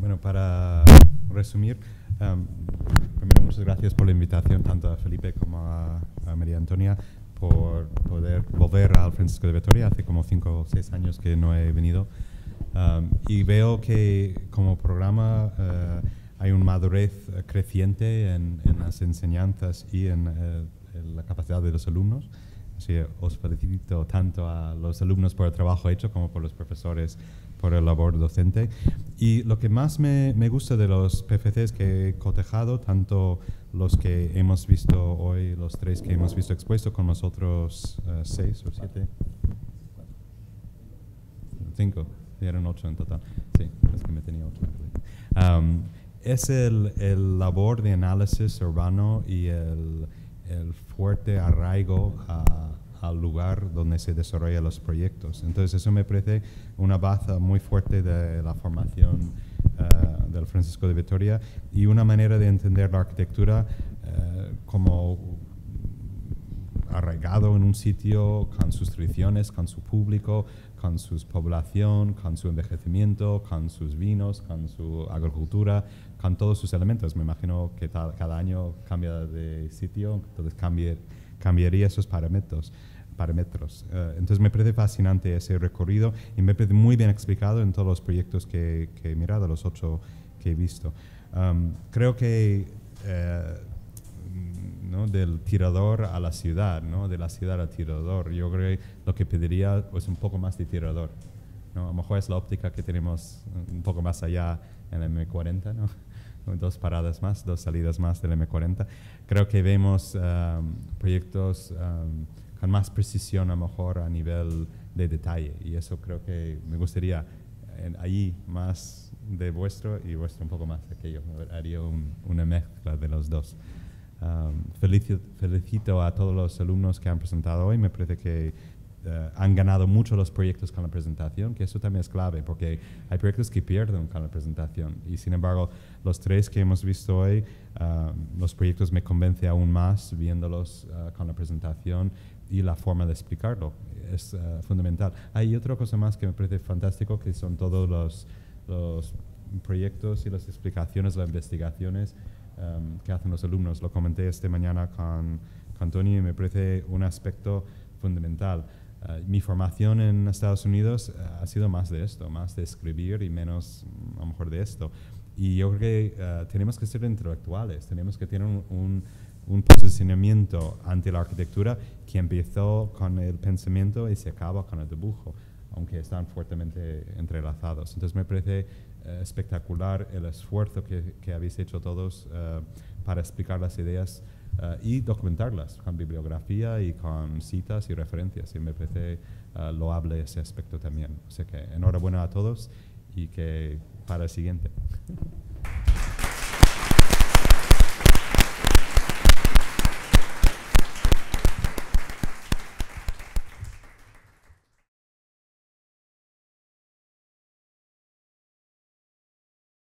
Bueno, para resumir, primero muchas gracias por la invitación, tanto a Felipe como a María Antonia, por poder volver al Francisco de Vitoria. Hace como 5 o 6 años que no he venido. Y veo que como programa hay una madurez creciente en las enseñanzas y en la capacidad de los alumnos. Así os felicito tanto a los alumnos por el trabajo hecho como por los profesores por el labor docente. Y lo que más me gusta de los PFCs que he cotejado, tanto los que hemos visto hoy, los 3 que hemos visto expuestos, con los otros 6 o 7, 5, eran 8 en total. Sí, es que me tenía 8. Es el labor de análisis urbano y el fuerte arraigo al lugar donde se desarrollan los proyectos. Entonces eso me parece una baza muy fuerte de la formación del Francisco de Vitoria y una manera de entender la arquitectura como arraigado en un sitio con sus tradiciones, con su público, con su población, con su envejecimiento, con sus vinos, con su agricultura, con todos sus elementos. Me imagino que cada año cambia de sitio, entonces cambiaría esos parámetros. Entonces me parece fascinante ese recorrido y me parece muy bien explicado en todos los proyectos que he mirado, los 8 que he visto. Creo que ¿no? Del tirador a la ciudad, ¿no? De la ciudad al tirador, yo creo que lo que pediría es un poco más de tirador, ¿no? A lo mejor es la óptica que tenemos un poco más allá en el M40, ¿no? 2 paradas más, 2 salidas más del M40. Creo que vemos proyectos con más precisión a lo mejor a nivel de detalle, y eso creo que me gustaría allí más de vuestro y vuestro un poco más de aquello. Haría una mezcla de los dos. Felicito a todos los alumnos que han presentado hoy. Me parece que han ganado mucho los proyectos con la presentación, que eso también es clave, porque hay proyectos que pierden con la presentación. Y sin embargo, los 3 que hemos visto hoy, los proyectos me convencen aún más viéndolos con la presentación y la forma de explicarlo. Es fundamental. Hay otra cosa más que me parece fantástico, que son todos los proyectos y las explicaciones, las investigaciones que hacen los alumnos. Lo comenté esta mañana con Tony y me parece un aspecto fundamental. Mi formación en Estados Unidos ha sido más de esto, más de escribir y menos a lo mejor de esto. Y yo creo que tenemos que ser intelectuales, tenemos que tener un posicionamiento ante la arquitectura que empezó con el pensamiento y se acaba con el dibujo, aunque están fuertemente entrelazados. Entonces me parece espectacular el esfuerzo que habéis hecho todos para explicar las ideas y documentarlas con bibliografía y con citas y referencias, y me parece loable ese aspecto también. O sea que enhorabuena a todos y que para el siguiente.